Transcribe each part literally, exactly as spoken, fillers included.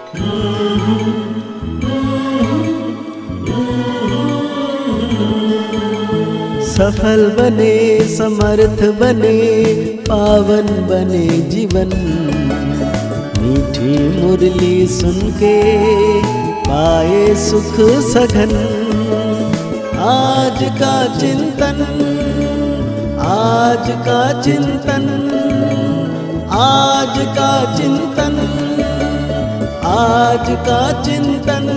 सफल बने, समर्थ बने, पावन बने जीवन। मीठी मुरली सुन के पाए सुख सघन। आज का चिंतन, आज का चिंतन, आज का चिंतन, आज का चिंतन,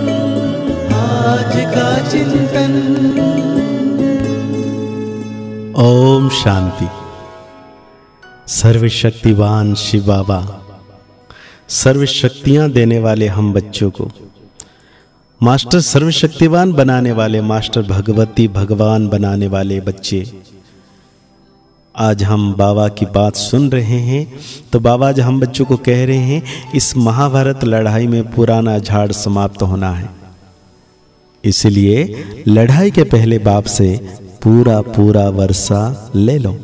आज का चिंतन। ओम शांति। सर्वशक्तिवान शिव बाबा सर्व शक्तियां देने वाले हम बच्चों को मास्टर सर्वशक्तिवान बनाने वाले मास्टर भगवती भगवान बनाने वाले बच्चे, आज हम बाबा की बात सुन रहे हैं। तो बाबा आज हम बच्चों को कह रहे हैं, इस महाभारत लड़ाई में पुराना झाड़ समाप्त होना है। इसलिए लड़ाई के पहले बाप से पूरा पूरा वर्षा ले लो।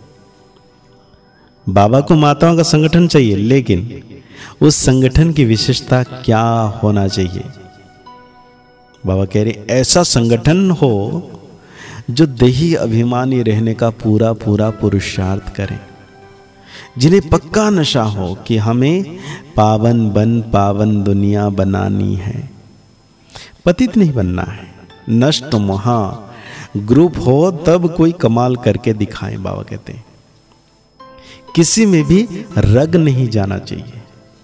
बाबा को माताओं का संगठन चाहिए, लेकिन उस संगठन की विशेषता क्या होना चाहिए? बाबा कह रहे ऐसा संगठन हो जो देही अभिमानी रहने का पूरा पूरा पुरुषार्थ करे, जिन्हें पक्का नशा हो कि हमें पावन बन पावन दुनिया बनानी है, पतित नहीं बनना है। नष्ट महा ग्रुप हो तब कोई कमाल करके दिखाए। बाबा कहते हैं किसी में भी रग नहीं जाना चाहिए।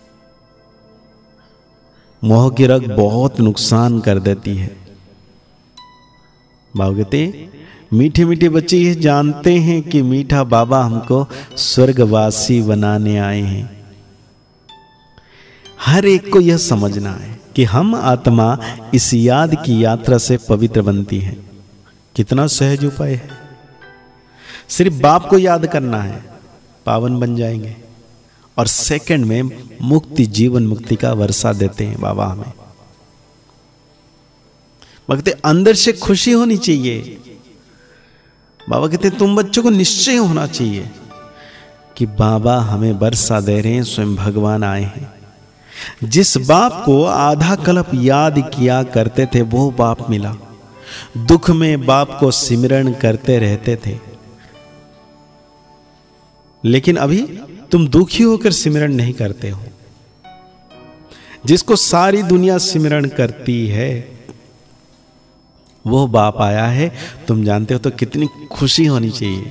मोह की रग बहुत नुकसान कर देती है। बाबा कहते मीठे मीठे बच्चे ये जानते हैं कि मीठा बाबा हमको स्वर्गवासी बनाने आए हैं। हर एक को यह समझना है कि हम आत्मा इस याद की यात्रा से पवित्र बनती है। कितना सहज उपाय है, सिर्फ बाप को याद करना है, पावन बन जाएंगे और सेकंड में मुक्ति, जीवन मुक्ति का वर्षा देते हैं बाबा हमें। कहते अंदर से खुशी होनी चाहिए। बाबा कहते तुम बच्चों को निश्चय होना चाहिए कि बाबा हमें वर्षा दे रहे हैं, स्वयं भगवान आए हैं। जिस बाप को आधा कल्प याद किया करते थे वो बाप मिला। दुख में बाप को सिमरण करते रहते थे, लेकिन अभी तुम दुखी होकर सिमरण नहीं करते हो। जिसको सारी दुनिया सिमरण करती है वो बाप आया है, तुम जानते हो तो कितनी खुशी होनी चाहिए।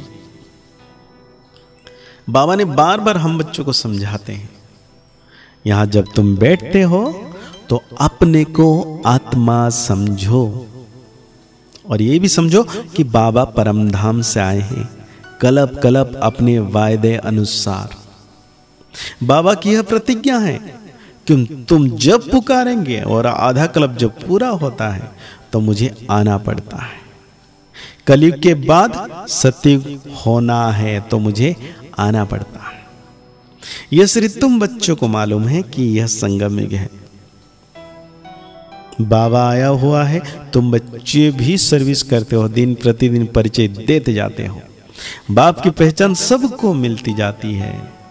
बाबा ने बार बार हम बच्चों को समझाते हैं, यहां जब तुम बैठते हो तो अपने को आत्मा समझो और ये भी समझो कि बाबा परमधाम से आए हैं, कल्प कल्प अपने वायदे अनुसार। बाबा की यह प्रतिज्ञा है कि तुम जब पुकारेंगे और आधा कल्प जब पूरा होता है तो मुझे आना पड़ता है। कलयुग के बाद सत्युग होना है तो मुझे आना पड़ता है। यह सिर्फ तुम बच्चों को मालूम है कि यह संगम युग है। बाबा आया हुआ है, तुम बच्चे भी सर्विस करते हो, दिन प्रतिदिन परिचय देते जाते हो। बाप की पहचान सबको मिलती जाती है।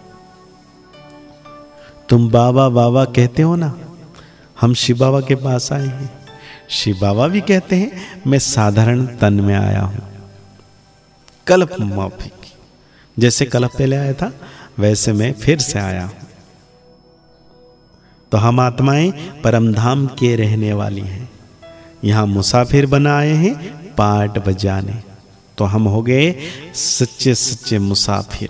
तुम बाबा बाबा कहते हो ना, हम शिव बाबा के पास आए हैं। शिव बाबा भी कहते हैं मैं साधारण तन में आया हूं, कल्प माफिक। जैसे कल्प पहले आया था वैसे मैं फिर से आया हूं। तो हम आत्माएं परमधाम के रहने वाली हैं, यहां मुसाफिर बना आए हैं पाट बजाने। तो हम हो गए सच्चे सच्चे मुसाफिर।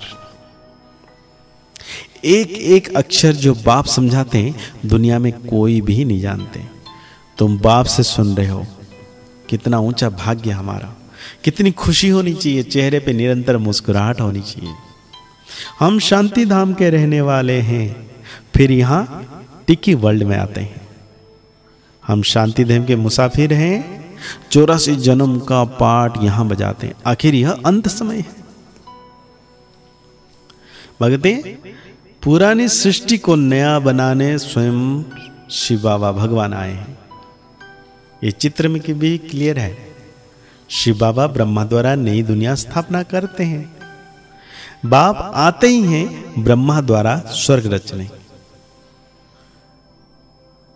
एक एक अक्षर जो बाप समझाते हैं दुनिया में कोई भी नहीं जानते। तुम बाप से सुन रहे हो, कितना ऊंचा भाग्य हमारा, कितनी खुशी होनी चाहिए, चेहरे पे निरंतर मुस्कुराहट होनी चाहिए। हम शांति धाम के रहने वाले हैं, फिर यहां टिकी वर्ल्ड में आते हैं। हम शांति धाम के मुसाफिर हैं, चौरासी जन्म का पाठ यहां बजाते हैं। आखिर यह अंत समय है। भगते पुरानी सृष्टि को नया बनाने स्वयं शिव बाबा भगवान आए हैं। ये चित्र में भी क्लियर है। शिव बाबा ब्रह्मा द्वारा नई दुनिया स्थापना करते हैं। बाप आते ही हैं ब्रह्मा द्वारा स्वर्ग रचने।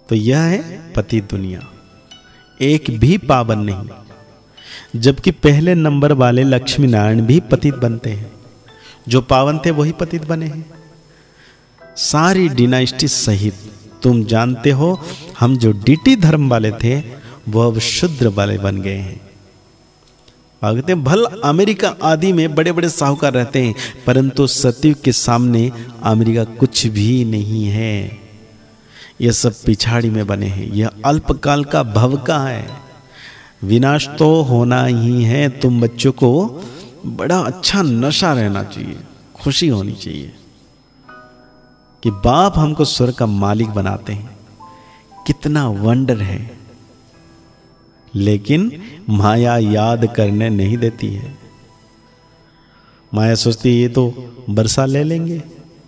तो यह है पतित दुनिया, एक भी पावन नहीं। जबकि पहले नंबर वाले लक्ष्मी नारायण भी पतित बनते हैं, जो पावन थे वही पतित बने हैं। सारी डिनाइस्टी सहित तुम जानते हो, हम जो डीटी धर्म वाले थे वो अब शूद्र वाले बन गए हैं। भागते भल अमेरिका आदि में बड़े बड़े साहूकार रहते हैं, परंतु सतयुग के सामने अमेरिका कुछ भी नहीं है। यह सब पिछाड़ी में बने हैं। यह अल्पकाल का भव का है, विनाश तो होना ही है। तुम बच्चों को बड़ा अच्छा नशा रहना चाहिए, खुशी होनी चाहिए कि बाप हमको स्वर्ग का मालिक बनाते हैं, कितना वंडर है। लेकिन माया याद करने नहीं देती है। माया सोचती है ये तो बरसा ले लेंगे,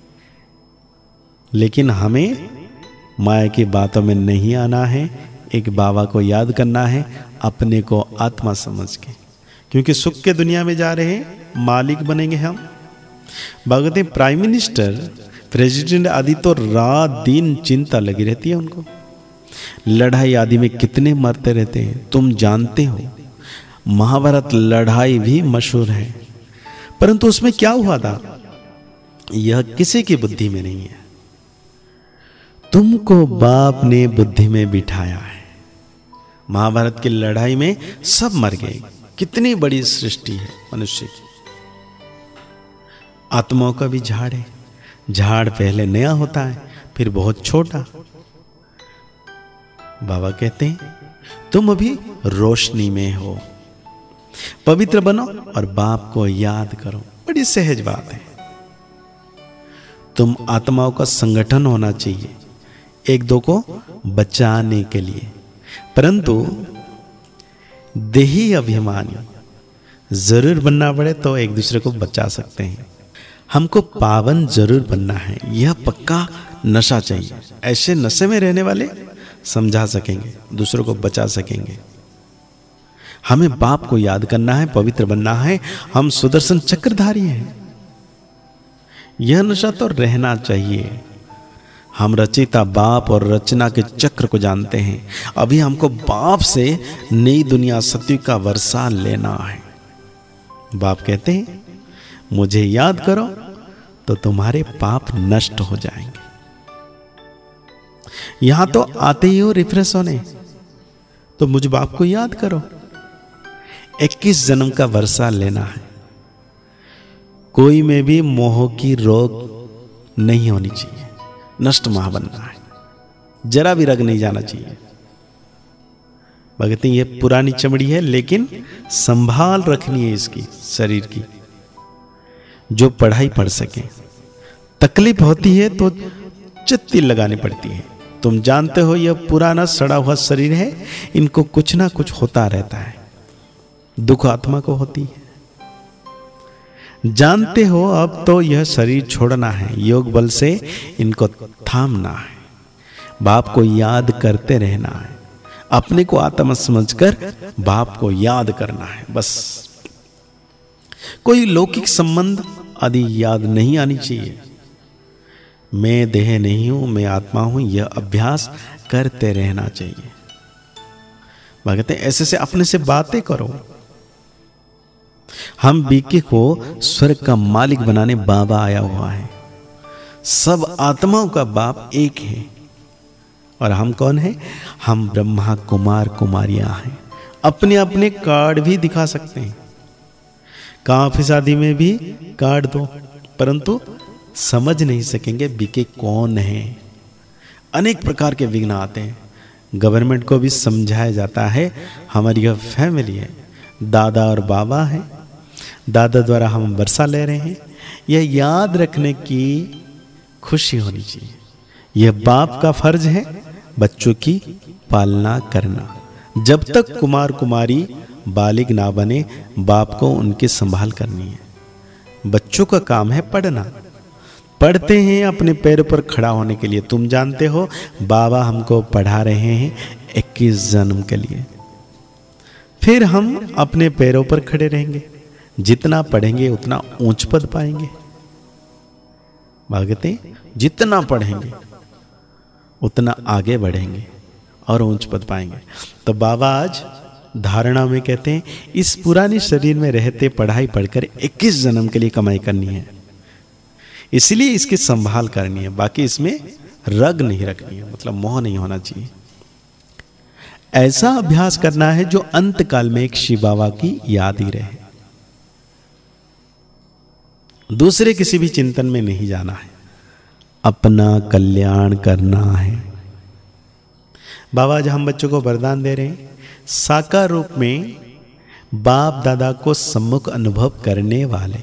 लेकिन हमें माया की बातों में नहीं आना है। एक बाबा को याद करना है, अपने को आत्मा समझ के, क्योंकि सुख के दुनिया में जा रहे हैं, मालिक बनेंगे हम। भगवती प्राइम मिनिस्टर, प्रेसिडेंट आदि तो रात दिन चिंता लगी रहती है उनको। लड़ाई आदि में कितने मरते रहते हैं तुम जानते हो। महाभारत लड़ाई भी मशहूर है, परंतु उसमें क्या हुआ था यह किसी की बुद्धि में नहीं है। तुमको बाप ने बुद्धि में बिठाया है। महाभारत की लड़ाई में सब मर गए। कितनी बड़ी सृष्टि है मनुष्य की। आत्माओं का भी झाड़ है। झाड़ पहले नया होता है, फिर बहुत छोटा। बाबा कहते हैं तुम अभी रोशनी में हो, पवित्र बनो और बाप को याद करो। बड़ी सहज बात है। तुम आत्माओं का संगठन होना चाहिए, एक दो को बचाने के लिए, परंतु देही अभिमानी जरूर बनना पड़े तो एक दूसरे को बचा सकते हैं। हमको पावन जरूर बनना है, यह पक्का नशा चाहिए। ऐसे नशे में रहने वाले समझा सकेंगे, दूसरों को बचा सकेंगे। हमें बाप को याद करना है, पवित्र बनना है। हम सुदर्शन चक्रधारी हैं। यह नशा तो रहना चाहिए। हम रचिता बाप और रचना के चक्र को जानते हैं। अभी हमको बाप से नई दुनिया सत्य का वर्षा लेना है। बाप कहते हैं मुझे याद करो तो तुम्हारे पाप नष्ट हो जाएंगे। यहां तो आते ही हो रिफ्रेश होने, तो मुझ बाप को याद करो। इक्कीस जन्म का वर्षा लेना है। कोई में भी मोह की रोग नहीं होनी चाहिए। नष्ट महा बनना है, जरा भी रग नहीं जाना चाहिए। भगती ये पुरानी चमड़ी है, लेकिन संभाल रखनी है इसकी शरीर की, जो पढ़ाई पढ़ सके। तकलीफ होती है तो चित्ती लगानी पड़ती है। तुम जानते हो यह पुराना सड़ा हुआ शरीर है, इनको कुछ ना कुछ होता रहता है। दुख आत्मा को होती है। जानते हो अब तो यह शरीर छोड़ना है, योग बल से इनको थामना है। बाप को याद करते रहना है। अपने को आत्मा समझकर बाप को याद करना है। बस कोई लौकिक संबंध आदि याद नहीं आनी चाहिए। मैं देह नहीं हूं, मैं आत्मा हूं, यह अभ्यास करते रहना चाहिए। भगते ऐसे से अपने से बातें करो। हम बीके को स्वर्ग का मालिक बनाने बाबा आया हुआ है। सब आत्माओं का बाप एक है। और हम कौन है? हम ब्रह्मा कुमार कुमारियां हैं। अपने अपने कार्ड भी दिखा सकते हैं। काफी शादी में भी कार्ड दो, परंतु समझ नहीं सकेंगे बीके कौन है। अनेक प्रकार के विघ्न आते हैं। गवर्नमेंट को भी समझाया जाता है हमारी यह फैमिली है, दादा और बाबा है, दादा द्वारा हम वर्षा ले रहे हैं। यह याद रखने की खुशी होनी चाहिए। यह बाप का फर्ज है बच्चों की पालना करना। जब तक कुमार कुमारी बालिग ना बने, बाप को उनकी संभाल करनी है। बच्चों का काम है पढ़ना। पढ़ते हैं अपने पैरों पर खड़ा होने के लिए। तुम जानते हो बाबा हमको पढ़ा रहे हैं इक्कीस जन्म के लिए। फिर हम अपने पैरों पर खड़े रहेंगे। जितना पढ़ेंगे उतना ऊंच पद पाएंगे। भागते जितना पढ़ेंगे उतना आगे बढ़ेंगे और ऊंच पद पाएंगे। तो बाबा आज धारणा में कहते हैं इस पुराने शरीर में रहते पढ़ाई पढ़कर इक्कीस जन्म के लिए कमाई करनी है, इसलिए इसकी संभाल करनी है, बाकी इसमें रग नहीं रखनी है, मतलब मोह नहीं होना चाहिए। ऐसा अभ्यास करना है जो अंत काल में एक शिव बाबा की याद ही रहे, दूसरे किसी भी चिंतन में नहीं जाना है, अपना कल्याण करना है। बाबा आज हम बच्चों को वरदान दे रहे हैं, साकार रूप में बाप दादा को सम्मुख अनुभव करने वाले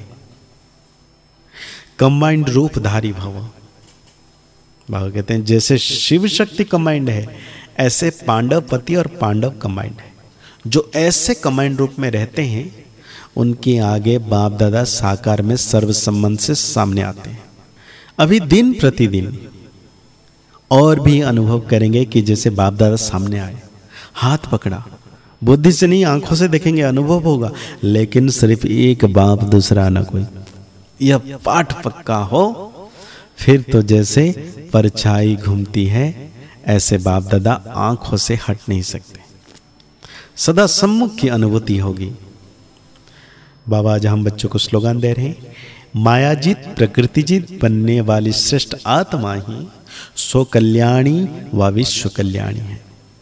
कंबाइंड रूपधारी भव। बाबा कहते हैं जैसे शिव शक्ति कंबाइंड है, ऐसे पांडव पति और पांडव कंबाइंड है। जो ऐसे कंबाइंड रूप में रहते हैं उनके आगे बाप दादा साकार में सर्व संबंध से सामने आते हैं। अभी दिन प्रतिदिन और भी अनुभव करेंगे कि जैसे बाप दादा सामने आए, हाथ पकड़ा, बुद्धि से नहीं आंखों से देखेंगे, अनुभव होगा, लेकिन सिर्फ एक बाप दूसरा ना कोई, यह पाठ पक्का हो, फिर तो जैसे परछाई घूमती है ऐसे बाप दादा आंखों से हट नहीं सकते, सदा सम्मुख की अनुभूति होगी। बाबा आज हम बच्चों को स्लोगन दे रहे हैं, मायाजीत प्रकृतिजीत बनने वाली श्रेष्ठ आत्मा ही सो कल्याणी व विश्व कल्याणी है।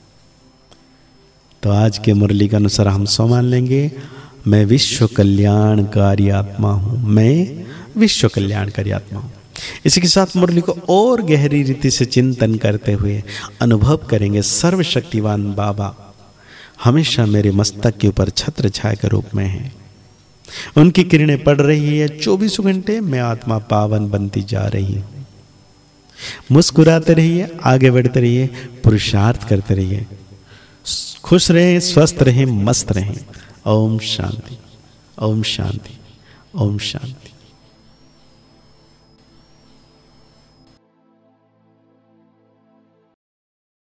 तो आज के मुरली के अनुसार हम सो मान लेंगे, मैं विश्व कल्याणकारी आत्मा हूं, मैं विश्व कल्याणकारी आत्मा हूं। इसी के साथ मुरली को और गहरी रीति से चिंतन करते हुए अनुभव करेंगे सर्वशक्तिवान बाबा हमेशा मेरे मस्तक के ऊपर छत्र छाया के रूप में है, उनकी किरणें पड़ रही है चौबीसों घंटे, मैं आत्मा पावन बनती जा रही हूं। मुस्कुराते रहिए, आगे बढ़ते रहिए, पुरुषार्थ करते रहिए, खुश रहें, स्वस्थ रहें, मस्त रहें। ओम शांति, ओम शांति, ओम शांति।